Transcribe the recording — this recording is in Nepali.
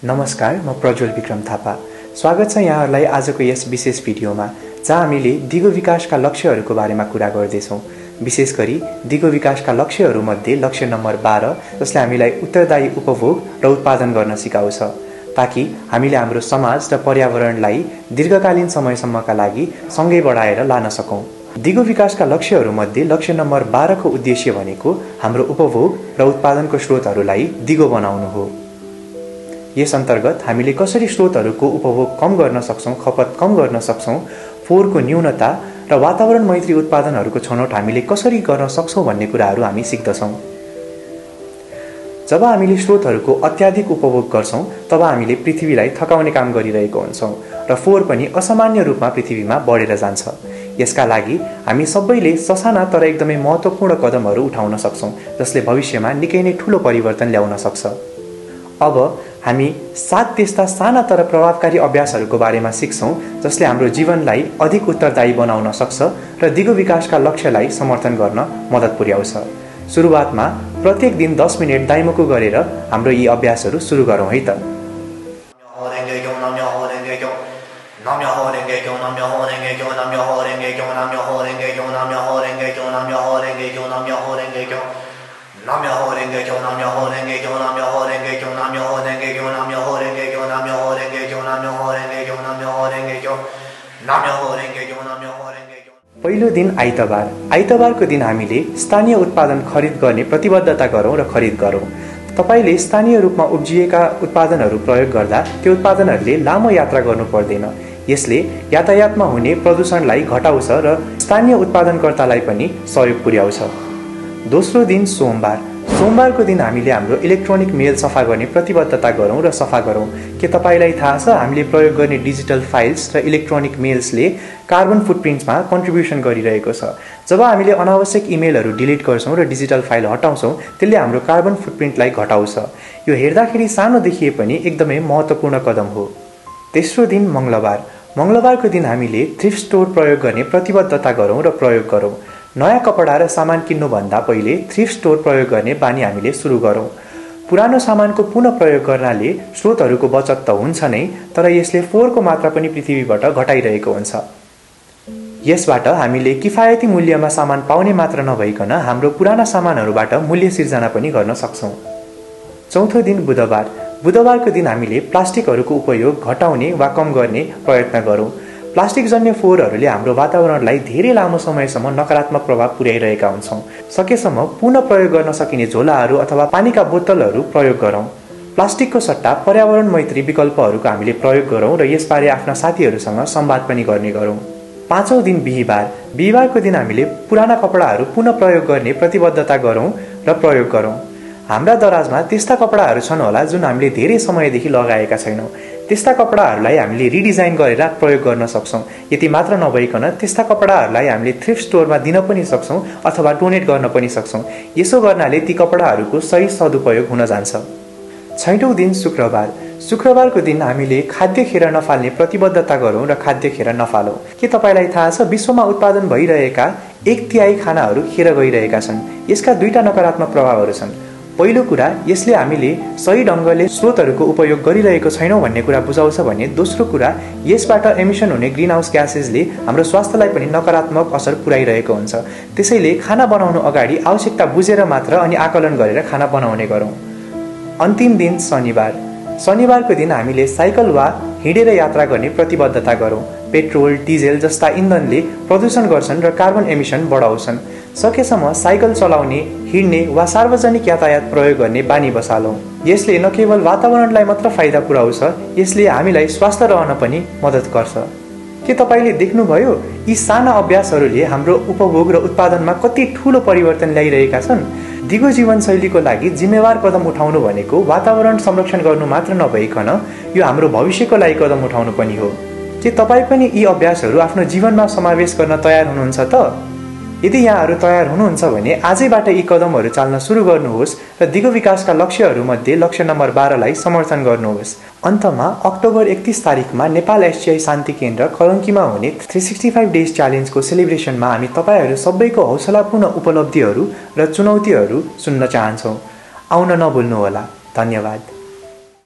नमस्कार, म प्रज्वल विक्रम थापा। स्वागत छ यहाँहरूलाई आजको यस विशेष भिडियोमा, जहाँ हामीले दिगो विकासका लक्ष्यहरूको बारेमा कुरा गर्दैछौँ। विशेष गरी दिगो विकासका लक्ष्यहरूमध्ये लक्ष्य नम्बर 12, जसले हामीलाई उत्तरदायी उपभोग र उत्पादन गर्न सिकाउँछ, ताकि हामीले हाम्रो समाज र पर्यावरणलाई दीर्घकालीन समयसम्मका लागि सँगै बढाएर लान सकौँ। दिगो विकासका लक्ष्यहरूमध्ये लक्ष्य नम्बर 12 को उद्देश्य भनेको हाम्रो उपभोग र उत्पादनको स्रोतहरूलाई दिगो बनाउनु हो। यस अन्तर्गत हामीले कसरी स्रोतहरूको उपभोग कम गर्न सक्छौँ, खपत कम गर्न सक्छौँ, फोहोरको न्यूनता र वातावरण मैत्री उत्पादनहरूको छनौट हामीले कसरी गर्न सक्छौँ भन्ने कुराहरू हामी सिक्दछौँ। जब हामीले स्रोतहरूको अत्याधिक उपभोग गर्छौँ, तब हामीले पृथ्वीलाई थकाउने काम गरिरहेको हुन्छौँ र फोहोर पनि असामान्य रूपमा पृथ्वीमा बढेर जान्छ। यसका लागि हामी सबैले ससाना तर एकदमै महत्त्वपूर्ण कदमहरू उठाउन सक्छौँ, जसले भविष्यमा निकै नै ठुलो परिवर्तन ल्याउन सक्छ। अब हामी 7 त्यस्ता साना तर प्रभावकारी अभ्यासहरूको बारेमा सिक्छौँ, जसले हाम्रो जीवनलाई अधिक उत्तरदायी बनाउन सक्छ र दिगो विकासका लक्ष्यलाई समर्थन गर्न मद्दत पुर्याउँछ। सुरुवातमा प्रत्येक दिन 10 मिनेट दाइमोको गरेर हाम्रो यी अभ्यासहरू सुरु गरौँ है त। पहिलो दिन आइतबार। आइतबारको दिन हामीले स्थानीय उत्पादन खरिद गर्ने प्रतिबद्धता गरौँ र खरिद गरौँ। तपाईले स्थानीय रूपमा उब्जिएका उत्पादनहरू प्रयोग गर्दा त्यो उत्पादनहरूले लामो यात्रा गर्नु पर्दैन। यसले यातायातमा हुने प्रदूषणलाई घटाउँछ र स्थानीय उत्पादनकर्तालाई पनि सहयोग पुर्याउँछ। दोस्रो दिन सोमबार। सोमबारको दिन हामीले हाम्रो इलेक्ट्रोनिक मेल सफा गर्ने प्रतिबद्धता गरौँ र सफा गरौँ। के तपाईलाई थाहा छ, हामीले प्रयोग गर्ने डिजिटल फाइल्स र इलेक्ट्रोनिक मेल्सले कार्बन फुटप्रिन्ट्समा कन्ट्रिब्युसन गरिरहेको छ। जब हामीले अनावश्यक इमेलहरू डिलिट गर्छौँ र डिजिटल फाइल हटाउँछौँ, त्यसले हाम्रो कार्बन फुटप्रिन्टलाई घटाउँछ। यो हेर्दाखेरि सानो देखिए पनि एकदमै महत्त्वपूर्ण कदम हो। तेस्रो दिन मङ्गलबार। मङ्गलबारको दिन हामीले थ्रिफ्ट स्टोर प्रयोग गर्ने प्रतिबद्धता गरौँ र प्रयोग गरौँ। नयाँ कपडा र सामान किन्नुभन्दा पहिले थ्रिफ्ट स्टोर प्रयोग गर्ने बानी हामीले सुरु गरौँ। पुरानो सामानको पुनः प्रयोग गर्नाले स्रोतहरूको बचत त हुन्छ नै, तर यसले फोहोरको मात्रा पनि पृथ्वीबाट घटाइरहेको हुन्छ। यसबाट हामीले किफायती मूल्यमा सामान पाउने मात्र नभइकन हाम्रो पुराना सामानहरूबाट मूल्य सिर्जना पनि गर्न सक्छौँ। चौथो दिन बुधबार। बुधबारको दिन हामीले प्लास्टिकहरूको उपयोग घटाउने वा कम गर्ने प्रयत्न गरौँ। प्लास्टिक जन्य फोहोरहरूले हाम्रो वातावरणलाई धेरै लामो समयसम्म नकारात्मक प्रभाव पुर्याइरहेका हुन्छौँ। सकेसम्म पुनः प्रयोग गर्न सकिने झोलाहरू अथवा पानीका बोतलहरू प्रयोग गरौँ। प्लास्टिकको सट्टा पर्यावरण मैत्री विकल्पहरूको हामीले प्रयोग गरौँ र यसबारे आफ्ना साथीहरूसँग संवाद पनि गर्ने गरौँ। पाँचौं दिन बिहीबार। बिहीबारको दिन हामीले पुराना कपडाहरू पुनः प्रयोग गर्ने प्रतिबद्धता गरौँ र प्रयोग गरौँ। हाम्रा दराजमा त्यस्ता कपडाहरू छन् होला जुन हामीले धेरै समयदेखि लगाएका छैनौँ। त्यस्ता कपडाहरूलाई हामीले रिडिजाइन गरेर प्रयोग गर्न सक्छौँ। यति मात्र नभइकन त्यस्ता कपडाहरूलाई हामीले थ्रिफ्ट स्टोरमा दिन पनि सक्छौँ अथवा डोनेट गर्न पनि सक्छौँ। यसो गर्नाले ती कपडाहरूको सही सदुपयोग हुन जान्छ। छैटौं दिन शुक्रबार। शुक्रबारको दिन हामीले खाद्य खेर नफाल्ने प्रतिबद्धता गरौँ र खाद्य खेर नफालौँ। के तपाईलाई थाहा छ, विश्वमा उत्पादन भइरहेका 1/3 खानाहरू खेर गइरहेका छन्। यसका दुईटा नकारात्मक प्रभावहरू छन्। पहिलो कुरा, यसले हामीले सही ढङ्गले स्रोतहरूको उपयोग गरिरहेको छैनौँ भन्ने कुरा बुझाउँछ भने दोस्रो कुरा, यसबाट एमिसन हुने ग्रिन हाउस ग्यासेसले हाम्रो स्वास्थ्यलाई पनि नकारात्मक असर पुर्याइरहेको हुन्छ। त्यसैले खाना बनाउनु अगाडि आवश्यकता बुझेर मात्र अनि आकलन गरेर खाना बनाउने गरौँ। अन्तिम दिन शनिबार। शनिबारको दिन हामीले साइकल वा हिँडेर यात्रा गर्ने प्रतिबद्धता गरौँ। पेट्रोल, डिजेल जस्ता इन्धनले प्रदूषण गर्छन् र कार्बन एमिसन बढाउँछन्। सकेसम्म साइकल चलाउने, हिँड्ने वा सार्वजनिक यातायात प्रयोग गर्ने बानी बसालौँ। यसले न केवल वातावरणलाई मात्र फाइदा पुर्याउँछ, यसले हामीलाई स्वस्थ रहन पनि मद्दत गर्छ। के तपाईले देख्नुभयो, यी साना अभ्यासहरूले हाम्रो उपभोग र उत्पादनमा कति ठूलो परिवर्तन ल्याइरहेका छन्। दिगो जीवनशैलीको लागि जिम्मेवार कदम उठाउनु भनेको वातावरण संरक्षण गर्नु मात्र नभइकन यो हाम्रो भविष्यको लागि कदम उठाउनु पनि हो। के तपाईँ पनि यी अभ्यासहरू आफ्नो जीवनमा समावेश गर्न तयार हुनुहुन्छ त? यदि यहाँहरू तयार हुनुहुन्छ भने आजैबाट यी कदमहरू चाल्न सुरु गर्नुहोस् र दिगो विकासका लक्ष्यहरूमध्ये लक्ष्य नम्बर 12 लाई समर्थन गर्नुहोस्। अन्तमा अक्टोबर 31 तारिखमा नेपाल एसजीआई शान्ति केन्द्र कलङ्कीमा हुने 365 डेज च्यालेन्जको सेलिब्रेसनमा हामी तपाईहरू सबैको हौसलापूर्ण उपलब्धिहरू र चुनौतीहरू सुन्न चाहन्छौँ। आउन नभुल्नुहोला। धन्यवाद।